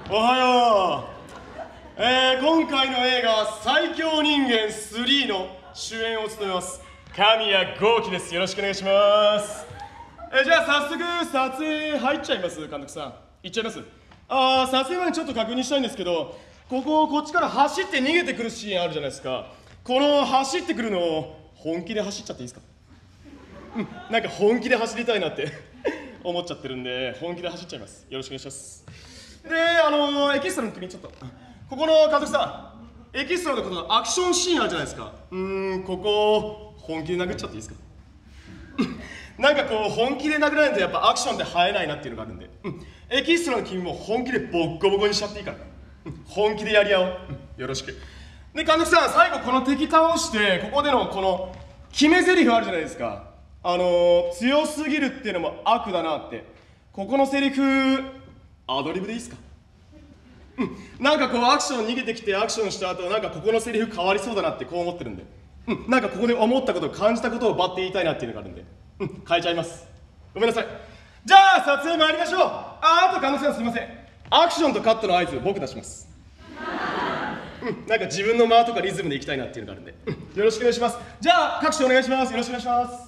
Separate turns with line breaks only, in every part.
おはよう。今回の映画「最強人間3」の主演を務めます神谷豪輝です。よろしくお願いします。じゃあ早速撮影入っちゃいます。監督さん行っちゃいます。撮影前にちょっと確認したいんですけど、こっちから走って逃げてくるシーンあるじゃないですか。この走ってくるのを本気で走っちゃっていいですか？なんか本気で走りたいなって思っちゃってるんで、本気で走っちゃいます。よろしくお願いします。で、エキストラの君ちょっとここの監督さん、エキストラのことのアクションシーンあるじゃないですか。ここ本気で殴っちゃっていいですか？なんかこう本気で殴らないとやっぱアクションって映えないなっていうのがあるんで、エキストラの君も本気でボッコボコにしちゃっていいから、本気でやり合おう。よろしく。で、監督さん、最後この敵倒してここでのこの決め台詞あるじゃないですか。強すぎるっていうのも悪だなって、ここのセリフアドリブでいいですか？なんかこうアクション逃げてきてアクションした後なんかここのセリフ変わりそうだなってこう思ってるんで、なんかここで思ったこと感じたことをバッて言いたいなっていうのがあるんで、変えちゃいます。ごめんなさい。じゃあ撮影参りましょう。あと監督さんすいません、アクションとカットの合図僕出します。なんか自分の間とかリズムでいきたいなっていうのがあるんで、よろしくお願いします。じゃあ各所お願いします。よろしくお願いします。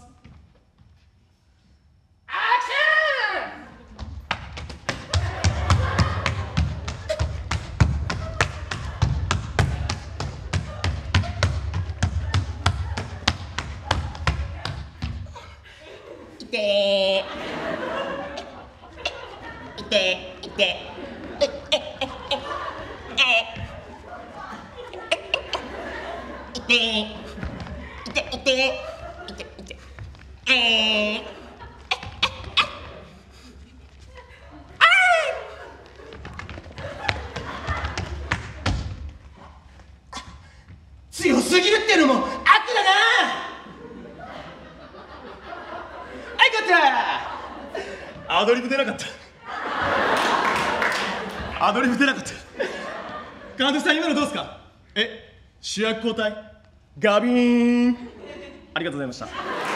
いていていて強すぎるっていうのも悪だな。はいこっ
アドリブ出なかった。アドリブ出なかった。監督さん今のどうですか？主役交代ガビーン。ありがとうございました。